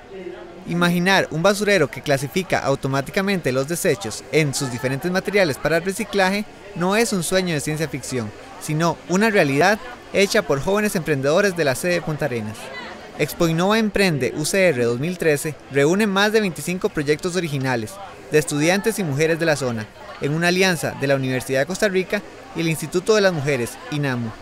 Imaginar un basurero que clasifica automáticamente los desechos en sus diferentes materiales para el reciclaje no es un sueño de ciencia ficción, sino una realidad hecha por jóvenes emprendedores de la sede de Punta Arenas. Expo Innova Emprende UCR 2013 reúne más de 25 proyectos originales de estudiantes y mujeres de la zona, en una alianza de la Universidad de Costa Rica y el Instituto de las Mujeres, INAMU.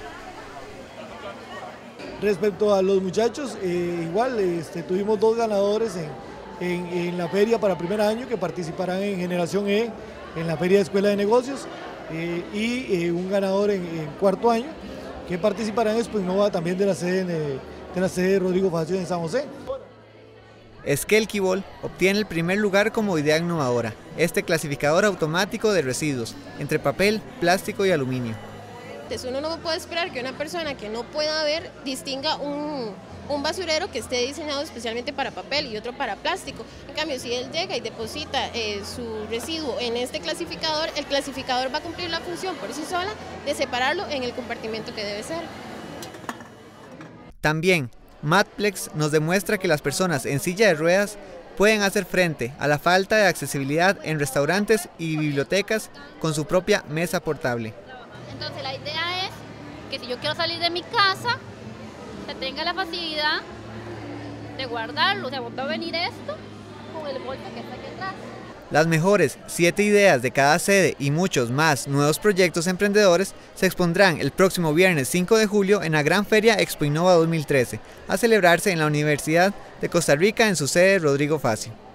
Respecto a los muchachos, igual tuvimos 2 ganadores en la feria para primer año que participarán en Generación E, en la Feria de Escuela de Negocios, y un ganador en cuarto año que participará en Expo Innova también de la sede Rodrigo Facio en San José. Esquel Quibol obtiene el primer lugar como idea innovadora, este clasificador automático de residuos entre papel, plástico y aluminio. Uno no puede esperar que una persona que no pueda ver distinga un basurero que esté diseñado especialmente para papel y otro para plástico. En cambio, si él llega y deposita su residuo en este clasificador, el clasificador va a cumplir la función por sí sola de separarlo en el compartimento que debe ser. También, Matplex nos demuestra que las personas en silla de ruedas pueden hacer frente a la falta de accesibilidad en restaurantes y bibliotecas con su propia mesa portable. Entonces la idea es que si yo quiero salir de mi casa, se tenga la facilidad de guardarlo. O sea, va a venir esto con el bolso que está aquí atrás. Las mejores 7 ideas de cada sede y muchos más nuevos proyectos emprendedores se expondrán el próximo viernes 5 de julio en la Gran Feria Expo Innova 2013, a celebrarse en la Universidad de Costa Rica en su sede Rodrigo Facio.